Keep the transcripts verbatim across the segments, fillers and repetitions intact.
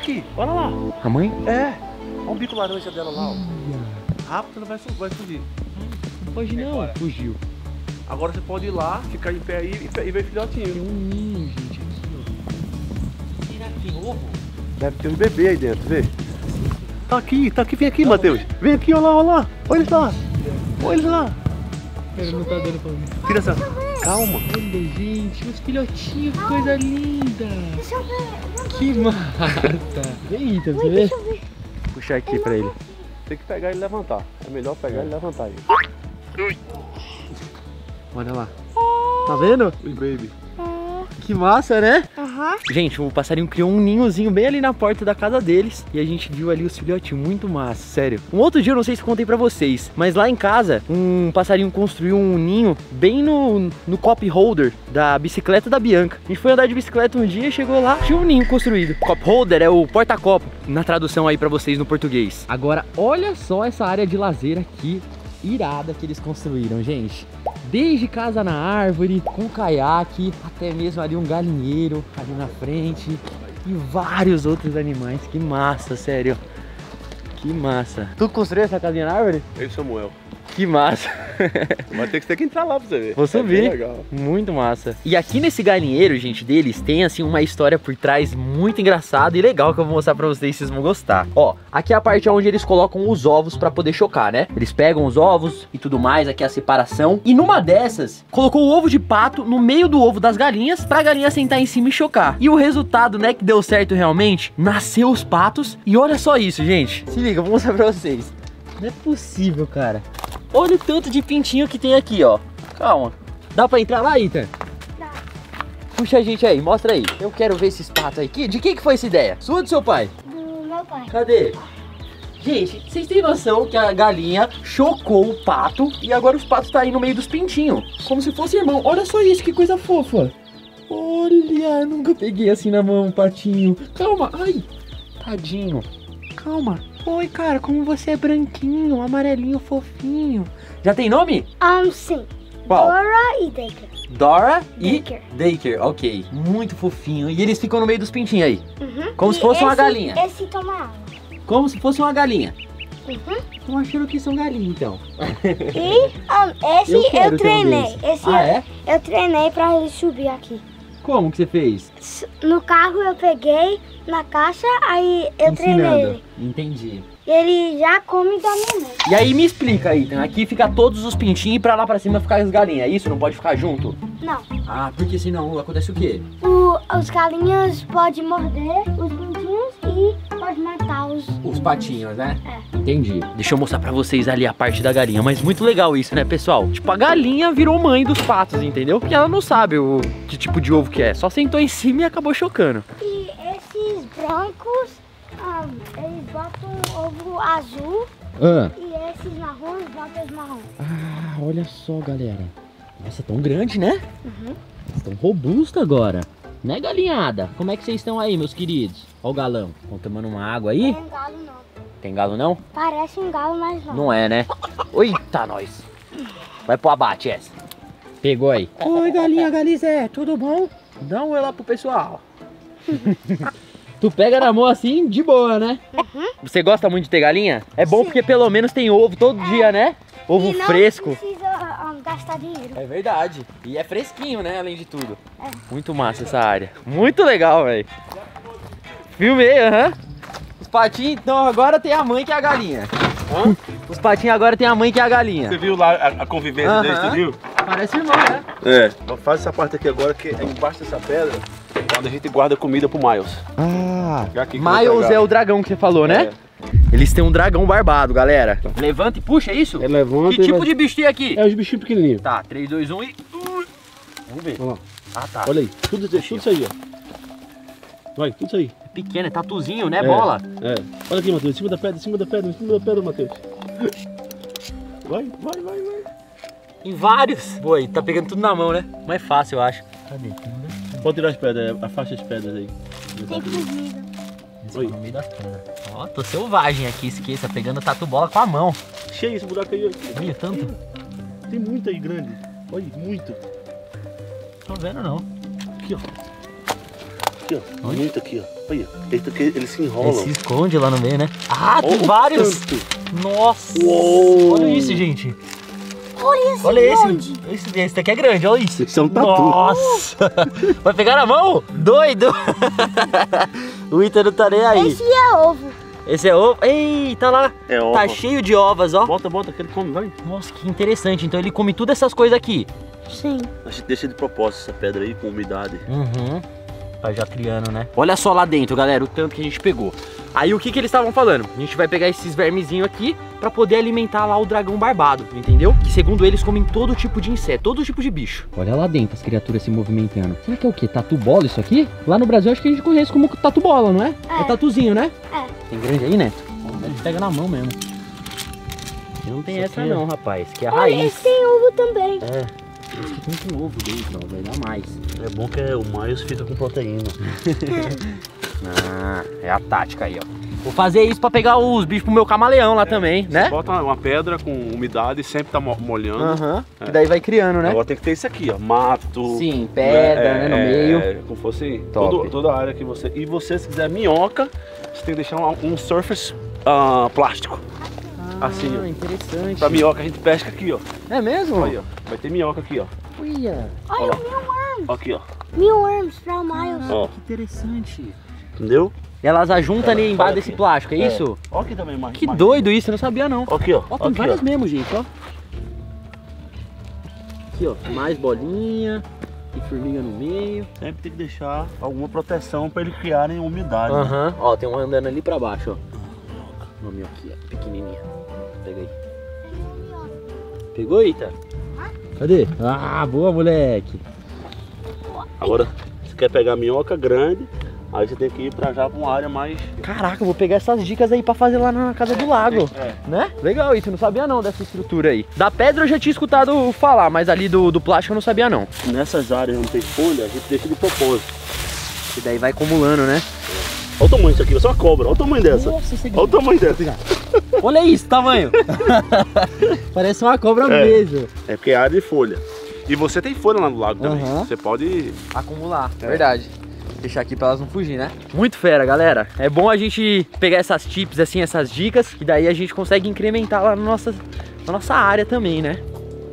aqui, olha lá. A mãe? É. Olha o bico laranja dela lá, ó. Rápido, ela vai, vai fugir. Não pode não. Fugiu. Agora você pode ir lá, ficar em pé aí e, e ver filhotinho. Tem um ninho, gente, aqui, ó. Será que tem ovo? Deve ter um bebê aí dentro, vê. Tá aqui, tá aqui, vem aqui, Matheus. Vem aqui, olha lá, olha lá. Olha ele lá. Olha ele lá. Ele não tá dando pra mim. Tira essa. Calma. Olha, gente, os filhotinhos, que coisa linda. Deixa eu ver. Que massa. Vem, Ita, você vê? Deixa eu ver. Puxar aqui pra ele. Tem que pegar e levantar. É melhor pegar e levantar ele. Olha lá. Tá vendo? Oi, baby. Que massa, né? Aham. Gente, o passarinho criou um ninhozinho bem ali na porta da casa deles. E a gente viu ali os filhotinhos, muito massa, sério. Um outro dia, eu não sei se contei pra vocês, mas lá em casa, um passarinho construiu um ninho bem no, no cup holder da bicicleta da Bianca. A gente foi andar de bicicleta um dia, chegou lá, tinha um ninho construído. Cup holder é o porta-copo, na tradução aí pra vocês no português. Agora, olha só essa área de lazer aqui, irada que eles construíram, gente. Desde casa na árvore, com caiaque, até mesmo ali um galinheiro ali na frente e vários outros animais. Que massa, sério. Que massa. Tu construiu essa casinha na árvore? Ei, Samuel. Que massa. Vai ter que ter que entrar lá pra você ver. Vou subir. É legal. Muito massa. E aqui nesse galinheiro, gente, deles tem assim uma história por trás muito engraçada e legal que eu vou mostrar pra vocês, vocês vão gostar. Ó, aqui é a parte onde eles colocam os ovos pra poder chocar, né? Eles pegam os ovos e tudo mais, aqui é a separação. E numa dessas, colocou o ovo de pato no meio do ovo das galinhas pra galinha sentar em cima e chocar. E o resultado, né, que deu certo realmente, nasceu os patos. E olha só isso, gente. Se liga, eu vou mostrar pra vocês. Não é possível, cara. Olha o tanto de pintinho que tem aqui, ó. Calma. Dá pra entrar lá, Ita? Dá. Puxa a gente aí, mostra aí. Eu quero ver esses patos aí. De quem que foi essa ideia? Sua ou do seu pai? Do meu pai. Cadê? Gente, vocês têm noção que a galinha chocou o pato e agora os patos tá aí no meio dos pintinhos. Como se fosse irmão. Olha só isso, que coisa fofa. Olha, nunca peguei assim na mão, patinho. Calma, ai. Tadinho. Calma. Oi, cara, como você é branquinho, amarelinho, fofinho. Já tem nome? Um, sim. Qual? Dora e Daker. Dora e Daker. Daker, ok. Muito fofinho. E eles ficam no meio dos pintinhos aí. Uhum. Como E se fosse uma esse- galinha. Esse toma água. Como se fosse uma galinha. Uhum. Tô achando que são galinhas, então. E um, esse Eu eu, quero ter um treinei. desse. Esse Ah, eu, é? eu treinei pra ele subir aqui. Como que você fez? S- No carro eu peguei na caixa, aí eu treinei ele. Entendi. E ele já come da minha mãe. E aí me explica aí, então. Aqui fica todos os pintinhos e pra lá pra cima ficar as galinhas. É isso? Não pode ficar junto? Não. Ah, porque senão acontece o quê? O, os galinhas podem morder os pintinhos e pode matar os... Os patinhos, né? É. Entendi. Deixa eu mostrar pra vocês ali a parte da galinha. Mas muito legal isso, né, pessoal? Tipo, a galinha virou mãe dos patos, entendeu? Porque ela não sabe o que tipo de ovo que é. Só sentou em cima e acabou chocando. E esses brancos, ah, eles botam ovo azul. Ah. E esses marrons botam os marrons. Ah, olha só, galera. Nossa, tão grande, né? Uhum. Estão robustos agora. Né, galinhada? Como é que vocês estão aí, meus queridos? Ó o galão. Estão tomando uma água aí? Não tem galo não. Tem galo não? Parece um galo, mas não. Não é, né? Eita, nós. Vai pro abate essa. Pegou aí. Oi, galinha Galizé, tudo bom? Dá um oi lá pro pessoal. Tu pega na mão assim, de boa, né? Uhum. Você gosta muito de ter galinha? É bom Sim. porque pelo menos tem ovo todo dia, né? Ovo E não fresco. precisa ah, gastar dinheiro. É verdade. E é fresquinho, né? Além de tudo. É. Muito massa essa área. Muito legal, velho. Filmei, aham. Os patinhos, então agora tem a mãe que é a galinha. Hã? Os patinhos agora tem a mãe que é a galinha. Você viu lá a, a convivência Aham. deles, tu viu? Parece irmão, né? É. Então faz essa parte aqui agora, que é embaixo dessa pedra, onde a gente guarda comida pro Miles. Ah, Aqui que eu vou Miles pegar. é o dragão que você falou, né? Eles têm um dragão barbado, galera. Levanta e puxa, é isso? É, levanta Que e tipo vai- de bicho tem aqui? É os bichinhos pequenininhos. Tá, três, dois, um e... Vamos ver. Olha lá. Ah, tá. Olha aí, tudo, tudo isso aí, ó. Vai, tudo isso aí. Pequeno, é tatuzinho, né, É, bola? É. Olha aqui, Matheus, em cima da pedra, em cima da pedra, em cima da pedra, Matheus. Vai, vai, vai, vai. Em vários. Boi, tá pegando tudo na mão, né? Mais fácil, eu acho. Cadê? Pode tirar as pedras, afasta as pedras aí. Tem comida. Oi. No meio das pedras. Ó, tô selvagem aqui, esqueça, pegando tatu bola com a mão. Cheio esse buraco aí, ó. Olha, tanto. Tem muito aí grande. Olha, muito. Tô vendo não. Aqui, ó. Aqui, ó. Onde? Muito aqui, ó. Olha, ele, ele se enrola. Ele se esconde lá no meio, né? Ah, tem Olha o vários! tanto. Nossa! Uou. Olha isso, gente! Olha esse Olha esse! grande. Esse, esse daqui é grande, olha isso! Esse é um tatu. Nossa! Vai pegar na mão? Doido! O Ita não tá nem aí. Esse é ovo. Esse é ovo. Eita lá! É ovo. Tá cheio de ovas, ó. Bota, bota, que ele come, vai. Nossa, que interessante. Então ele come tudo essas coisas aqui. Sim. A gente deixa de propósito essa pedra aí com umidade. Uhum. Tá já criando, né? Olha só lá dentro, galera, o tanto que a gente pegou. Aí o que que eles estavam falando? A gente vai pegar esses vermezinhos aqui pra poder alimentar lá o dragão barbado, entendeu? Que segundo eles comem todo tipo de inseto, todo tipo de bicho. Olha lá dentro as criaturas se movimentando. Será que é o quê? Tatu bola isso aqui? Lá no Brasil acho que a gente conhece como tatu bola, não é? É, é tatuzinho, né? É. Tem grande aí, Neto? A gente pega na mão mesmo. Não tem essa não, rapaz, que é a Olha, raiz. esse tem ovo também. É. Esse aqui tem com ovo dentro, ó, vai dar mais. É bom que é, o mais fica com proteína. Ah, é a tática aí, ó. Vou fazer isso pra pegar os bichos pro meu camaleão lá é, também, né? Bota uma pedra com umidade e sempre tá molhando. Aham, uhum. É. Que daí vai criando, né? Agora tem que ter isso aqui, ó, mato. Sim, pedra, é, né, no é, meio. É, como fosse Top. todo, toda a área que você... E você, se quiser minhoca, você tem que deixar um, um surface uh, plástico. Ah, assim, ó. Interessante. Pra minhoca a gente pesca aqui, ó. É mesmo? Aí, ó. Vai ter minhoca aqui, ó. Uia. Olha Ó. o mealworms. Aqui, ó. Mealworms pra Miles. Ó. Que interessante. Entendeu? E elas ajuntam ali embaixo Olha desse aqui. plástico, é, É. isso? Ó aqui também, mais. Que mais. doido isso, eu não sabia não. Ó aqui, ó. Ó, tem aqui, várias ó. mesmo, gente, ó. Aqui, ó, mais bolinha. E formiga no meio. Sempre tem que deixar alguma proteção pra eles criarem umidade. Né? Aham. Uhum. Ó, tem uma andando ali pra baixo, ó. Uma minhoquinha, pequenininha. Pega aí. Pegou, Ita? Cadê? Ah, boa, moleque. Agora, se quer pegar minhoca grande, aí você tem que ir pra já pra uma área mais... Caraca, eu vou pegar essas dicas aí pra fazer lá na casa do lago. É. Né? Legal isso, eu não sabia não dessa estrutura aí. Da pedra eu já tinha escutado falar, mas ali do, do plástico eu não sabia não. Nessas áreas onde tem folha, a gente deixa de propósito. E daí vai acumulando, né? Olha o tamanho disso aqui, vai ser uma cobra. Olha o tamanho dessa. Nossa, esse aqui. Olha o tamanho dessa. Olha isso, tamanho. Parece uma cobra É. mesmo. É porque é área de folha. E você tem folha lá no lago também. Aham. Você pode... Acumular, é. Verdade. Deixar aqui pra elas não fugir, né? Muito fera, galera. É bom a gente pegar essas tips, assim, essas dicas, que daí a gente consegue incrementar lá na nossa, na nossa área também, né?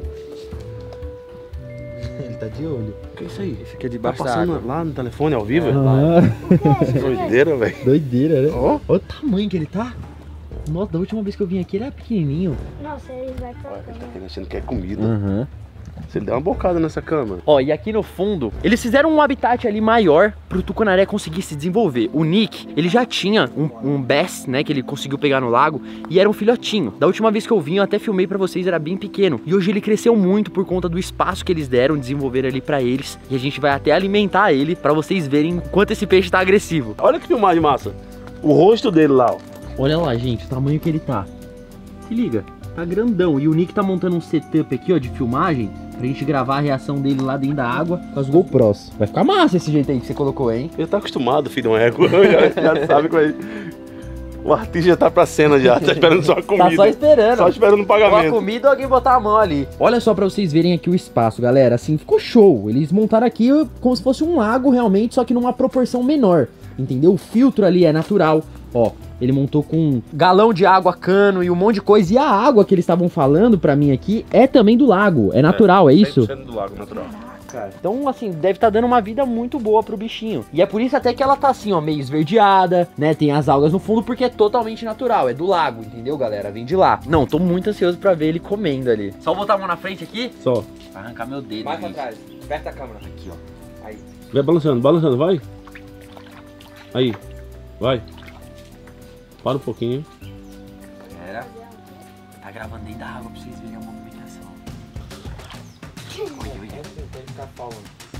Ele tá de olho. O que é isso aí? Esse aqui é Tá debaixo da passando água. lá no telefone ao vivo? Ah, Que doideira, velho. doideira, né? Ó. Olha o tamanho que ele tá. Nossa, da última vez que eu vim aqui ele era pequenininho. Nossa, ele vai pra Olha, ele tá cá. achando que é comida. Aham. Se ele der uma bocada nessa cama. Ó, e aqui no fundo, eles fizeram um habitat ali maior pro tucunaré conseguir se desenvolver. O Nick, ele já tinha um, um bass, né, que ele conseguiu pegar no lago, e era um filhotinho. Da última vez que eu vim, eu até filmei pra vocês, era bem pequeno. E hoje ele cresceu muito por conta do espaço que eles deram, desenvolver ali pra eles. E a gente vai até alimentar ele pra vocês verem quanto esse peixe tá agressivo. Olha que filmagem massa. O rosto dele lá, ó. Olha lá, gente, o tamanho que ele tá. Se liga, tá grandão. E o Nick tá montando um setup aqui, ó, de filmagem, pra gente gravar a reação dele lá dentro da água com as GoPros. Vai ficar massa esse jeito aí que você colocou, hein? Ele tá acostumado, filho de um ego. já, já sabe como é. O artista já tá pra cena já, tá esperando só a comida. Tá só esperando. Só esperando o Ou a pagamento. comida ou alguém botar a mão ali. Olha só pra vocês verem aqui o espaço, galera. Assim, ficou show. Eles montaram aqui como se fosse um lago realmente, só que numa proporção menor. Entendeu? O filtro ali é natural. Ó, ele montou com um galão de água, cano e um monte de coisa. E a água que eles estavam falando pra mim aqui é também do lago. É natural, é, é isso? cem por cento do lago natural. Cara, então, assim, deve estar dando uma vida muito boa pro bichinho. E é por isso até que ela tá assim, ó, meio esverdeada, né? Tem as algas no fundo porque é totalmente natural, é do lago, entendeu, galera? Vem de lá. Não, tô muito ansioso pra ver ele comendo ali. Só botar a mão na frente aqui? Só. Vai arrancar meu dedo. Vai pra trás, perto da câmera. Aqui, ó. Aí. Vai balançando, balançando, vai. Aí, vai. Para um pouquinho. Pera. Tá gravando dentro da água pra vocês verem a movimentação. Olha, olha. Tem que ficar falando.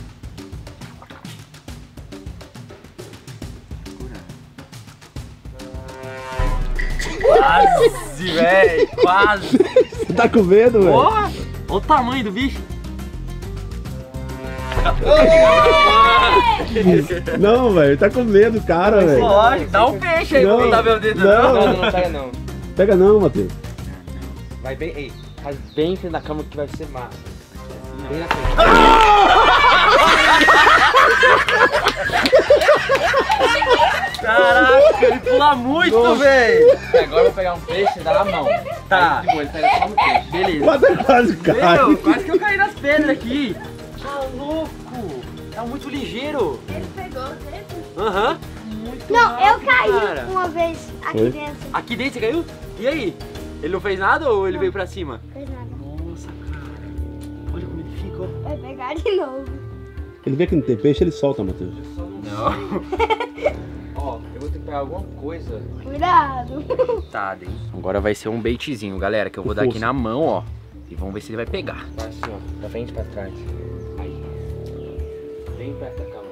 Quase, velho, quase. Você tá com medo, velho? Ó, olha o tamanho do bicho. Não, velho, tá com medo, cara, velho. Lógico, dá um peixe aí pra Não, botar meu dedo. não. não, não, pega não. Pega não, Matheus. Vai bem, ei, faz bem em frente da cama que vai ser massa. Bem na frente. Caraca, ele pula muito, velho. Agora eu vou pegar um peixe e dar na mão. Tá. Aí, de boa, ele pega só no peixe. Beleza. Quase, quase cai. Meu, quase que eu caí nas pedras aqui. Tá louco. Tá muito ligeiro. Ele pegou dentro? Aham. Muito Não, eu rápido, caí cara. uma vez aqui Foi? dentro. Aqui dentro você caiu? E aí? Ele não fez nada ou ele veio pra cima? Não fez nada. Nossa, cara. Olha como ele fica, ó. Vai pegar de novo. Ele vê que não tem peixe, ele solta, Matheus. Não. Ó, eu vou ter que pegar alguma coisa. Cuidado. Tá, hein? Agora vai ser um baitzinho, galera, que eu vou dar aqui na mão, ó. E vamos ver se ele vai pegar. Vai assim, ó. Pra frente e pra trás. Aí. Bem perto da câmera.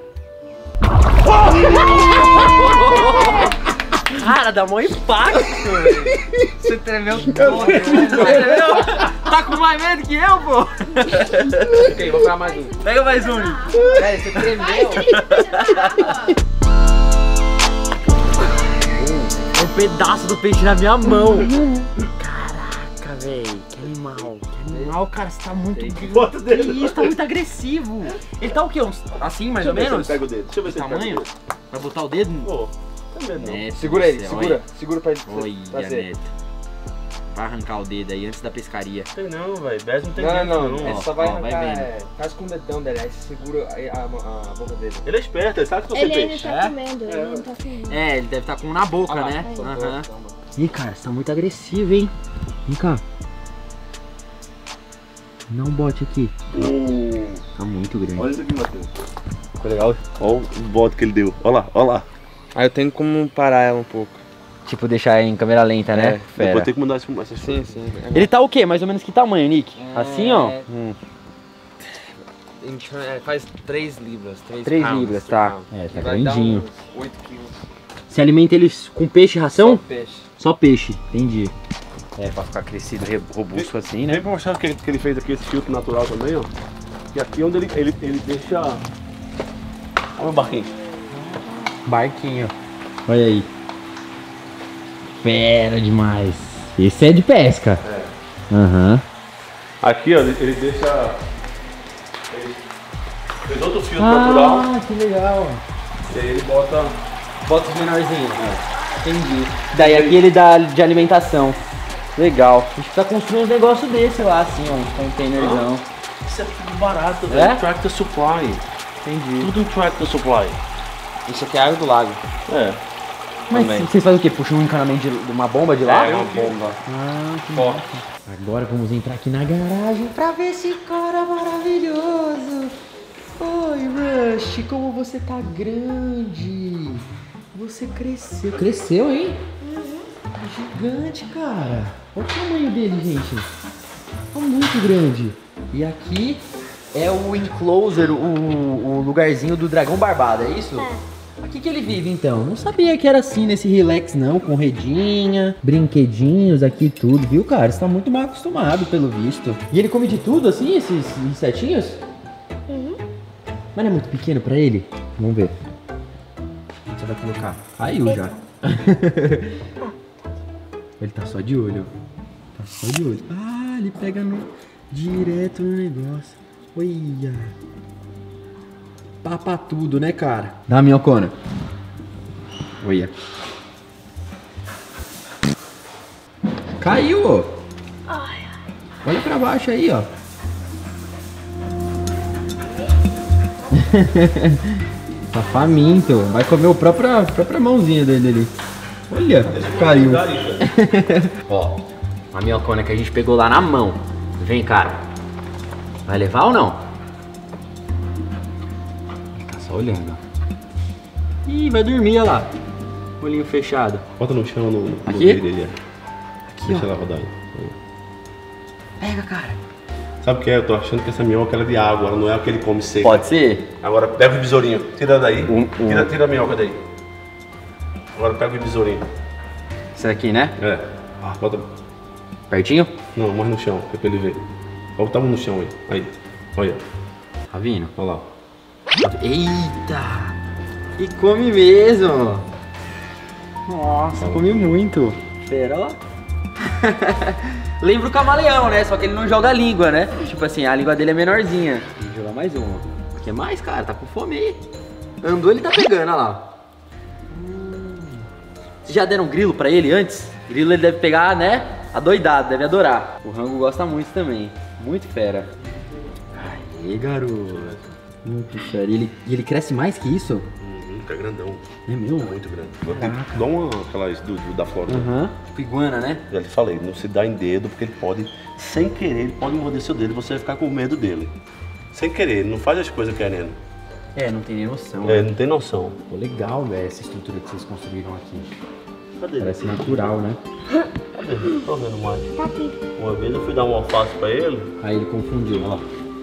Cara, dá mó impacto, velho. Você tremeu todo. Você tremeu? Tá com mais medo que eu, pô? Ok, vou pegar mais um. Pega mais um. Peraí, você tremeu. Um pedaço do peixe na minha mão. Caraca, velho. Que animal. Que animal, cara. Você tá muito... Bota o dedo. Que isso, tá muito agressivo. Ele tá o quê? Uns... Assim, mais ou menos? Pega o dedo. Deixa eu ver se ele pega o Tamanho? dedo. Vai botar o dedo? Pô, tem medo não. Neto Segura do ele, céu, segura. Segura pra ele Olha, fazer. Neto. Vai arrancar o dedo aí antes da pescaria. Tem não, velho. Bess não tem Não, dedo, não, não. não. Ele Ó, só vai ó, vai arrancar. vendo. É, faz com o dedão dele, aí você segura a, a, a boca dele. Ele é esperto, ele sabe que você Ele ainda peixe. tá É? comendo, ele não tá comendo. É, ele deve estar com um na boca, Ah lá, né? soltou, Aham. calma. Ih, cara, você tá muito agressivo, hein? Vem cá. Dá um bote aqui. Tá muito grande. Olha isso aqui, Matheus. Ficou legal? Olha o bote que ele deu. Olha lá, olha lá. Aí eu tenho como parar ela um pouco. Tipo, deixar em câmera lenta, né? É, Fera. Depois tem que mudar esse, essas Sim, sim. Ele tá o quê? Mais ou menos que tamanho, Nick? Assim, ó. É, Hum. a gente é, faz três libras. três três pounds, libras, três tá. pounds. É, tá E vai dar grandinho. uns oito quilos. Você alimenta eles com peixe e ração? Só peixe. Só peixe, entendi. É, pra ficar crescido, re- robusto assim, né? Vem pra mostrar o que ele, que ele fez aqui, esse filtro natural também, ó. E aqui é onde ele, ele, ele deixa... Olha o barquinho. Barquinho. Olha aí. Fera demais. Esse é de pesca. É. Aham. Aqui, ó, ele, ele deixa... Ele fez outro filtro natural. Ah, que legal. E aí ele bota... Bota os menorzinhos. Entendi. Daí aqui ele dá de alimentação. Legal. A gente precisa construir uns negócios desse lá, assim, ó. Uns containerzão. Isso é tudo barato, É? velho. Tractor Supply. Entendi. Tudo Tractor Supply. Isso aqui é água do lago. É. Mas Também. vocês fazem o quê? Puxam um encanamento de uma bomba de lá? É uma bomba. Ah, que Forte. massa. Agora vamos entrar aqui na garagem pra ver esse cara maravilhoso. Oi, Rush, como você tá grande. Você cresceu. Cresceu, hein? Tá gigante, cara. Olha o tamanho dele, gente. Tá muito grande. E aqui é o enclosure, o, o lugarzinho do dragão barbado, é isso? É. Aqui que ele vive, então. Não sabia que era assim nesse relax, não. Com redinha, brinquedinhos aqui e tudo, viu, cara? Você tá muito mal acostumado, pelo visto. E ele come de tudo, assim, esses insetinhos? Uhum. Mas não é muito pequeno pra ele? Vamos ver. O que você vai colocar? Caiu já. Ele tá só de olho, ó. Tá só de olho. Ah, ele pega no... direto no negócio. Olha. Papa tudo, né, cara? Dá a minhocona. Olha. Caiu, ó. Ai, Olha pra baixo aí, ó. Tá faminto. Vai comer a própria, própria mãozinha dele ali. Olha, caiu. Ó, a minhocona que a gente pegou lá na mão. Vem, cara. Vai levar ou não? Ele tá só olhando. Ih, vai dormir, olha lá. Olhinho fechado. Bota no chão, no, no Aqui? meio dele. Aqui, Deixa ó. ela rodar. Pega, cara. Sabe o que é? Eu tô achando que essa minhoca ela é de água, ela não é a que ele come seco. Pode ser? Agora pega o besourinho, tira daí. Um, um. Tira, tira a minhoca daí. Agora pega o besourinho. Isso aqui, né? É. Bota. Pertinho? Não, mais no chão, que é pra ele ver. Bota a mão no chão aí. Aí. Olha. Tá vindo? Olha lá. Eita! E come mesmo! Nossa, come muito! Pera, ó. Lembra o camaleão, né? Só que ele não joga a língua, né? Tipo assim, a língua dele é menorzinha. Vou jogar mais uma. Quer mais, cara? Tá com fome aí. Andou, ele tá pegando, olha lá. Hum. Vocês já deram grilo pra ele antes? Grilo ele deve pegar, né? Adoidado, deve adorar. O Rango gosta muito também. Muito fera. Aí, garoto. Muito fera. E ele, e ele cresce mais que isso? Uhum, tá grandão. É meu? Muito grande. Dá uma, aquelas do, do, da Flórida. Aham. Tipo iguana, né? Já lhe falei, não se dá em dedo, porque ele pode, sem querer, ele pode morder seu dedo e você vai ficar com medo dele. Sem querer, ele não faz as coisas querendo. É, não tem nem noção. É, não tem noção. Pô, legal, velho, essa estrutura que vocês construíram aqui. Cadê? Parece natural, né? Cadê? Não tô vendo mais. Tá aqui. Uma vez eu fui dar um alface pra ele. Aí ele confundiu. Olha lá.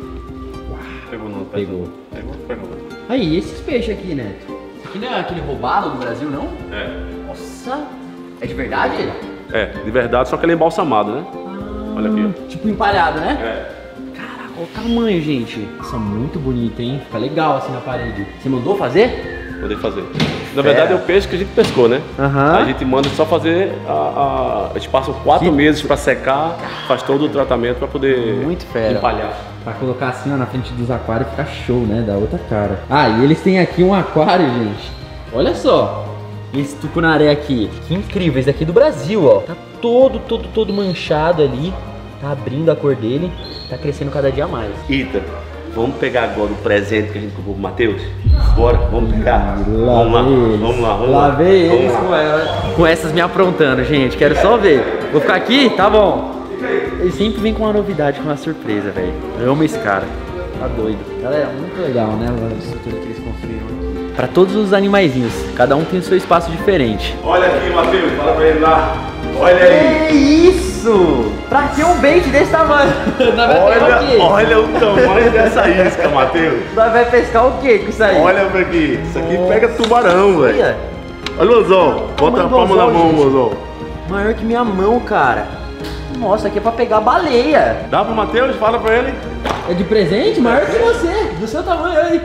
Pegou não, Pegou. Pegou, pegou. Aí, esses peixes aqui, né? Isso aqui não é aquele roubado do Brasil, não? É. Nossa! É de verdade? É, de verdade, só que ele é embalsamado, né? Ah, Olha aqui, ó. tipo empalhado, né? É. Caraca, olha o tamanho, gente. Nossa, muito bonito, hein? Fica legal assim na parede. Você mandou fazer? Poder fazer. Na verdade é o peixe que a gente pescou, né? Aham. A gente manda só fazer a, a, a gente passa quatro Que- meses pra secar, faz todo o tratamento pra poder Muito fera. empalhar. Pra colocar assim, ó, na frente dos aquários fica show, né? Dá outra cara. Ah, e eles têm aqui um aquário, gente. Olha só. Esse tucunaré aqui. Que incrível. Esse daqui é do Brasil, ó. Tá todo, todo, todo manchado ali. Tá abrindo a cor dele. Tá crescendo cada dia mais. Ita, vamos pegar agora o presente que a gente comprou pro Matheus? Bora, vamos pegar. Lá Vamos lá, vem eles. vamos lá, vamos Lá lá. vem Vamos eles lá. com, ela- com essas me aprontando, gente. Quero só ver. Vou ficar aqui? Tá bom. Ele sempre vem com uma novidade, com uma surpresa, velho. Eu amo esse cara. Tá doido. Galera, muito legal, né? A estrutura que eles construíram aqui. Pra todos os animaizinhos. Cada um tem o seu espaço diferente. Olha aqui, Matheus, fala pra ele lá. Olha aí. Que isso? Pra que um bait desse tamanho? Nós vai pegar o quê? Olha, olha o tamanho dessa isca, Matheus. Nós vai pescar o quê com isso aí? Olha pra aqui. Isso aqui pega tubarão, velho. Olha. Olha o anzol. Bota a do palma na anzol, mão, gente. anzol. Maior que minha mão, cara. Nossa, aqui é pra pegar baleia. Dá pro Matheus? Fala pra ele. É de presente? Maior que você. Do seu tamanho aí.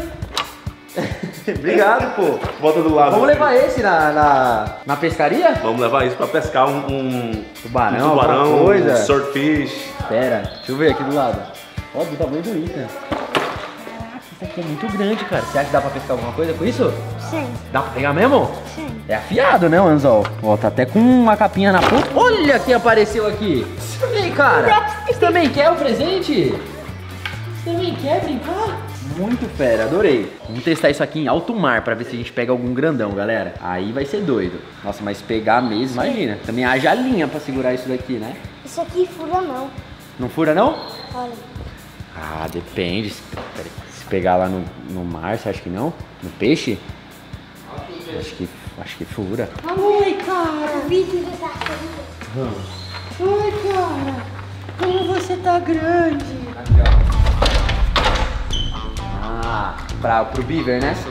Obrigado, pô. Bota do lado. Vamos levar esse na, na, na pescaria? Vamos levar isso pra pescar um, um Tubarão, um tubarão, alguma coisa. um swordfish. Pera, deixa eu ver aqui do lado. Ó, do tamanho do Ita. Caraca, isso aqui é muito grande, cara. Você acha que dá pra pescar alguma coisa com isso? Sim, Dá pra pegar mesmo? sim. É afiado, né, o anzol? Ó, tá até com uma capinha na ponta. Olha quem apareceu aqui. E aí, cara? Você também quer o presente? Você também quer brincar? Muito fera, adorei. Vamos testar isso aqui em alto mar pra ver se a gente pega algum grandão, galera. Aí vai ser doido. Nossa, mas pegar mesmo, imagina. Também haja linha pra segurar isso daqui, né? Isso aqui fura não. Não fura, não? Olha. Ah, depende. Se, peraí, se pegar lá no, no mar, você acha que não? No peixe? Acho que, acho que fura. Oi, cara. O vídeo da tartaruga. Oi, cara. Como você tá grande. Ah, pra, pro beaver, né?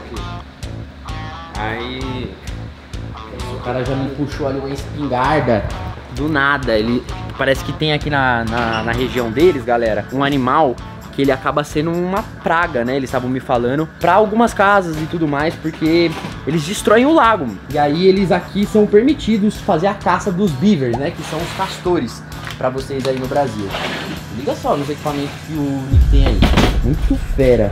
Aí... O cara já me puxou ali uma espingarda. Do nada, ele... Parece que tem aqui na, na, na região deles, galera, um animal que ele acaba sendo uma praga, né? Eles estavam me falando, pra algumas casas e tudo mais, porque eles destroem o lago. E aí eles aqui são permitidos fazer a caça dos beavers, né? Que são os castores, pra vocês aí no Brasil. Liga só nos equipamentos que o Nick tem aí. Muito fera.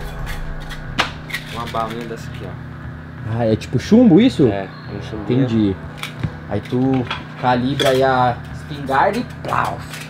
Uma balinha dessa aqui, ó. Ah, é tipo chumbo isso? É, um chumbinho. Entendi. Aí tu calibra aí a espingarda e plau.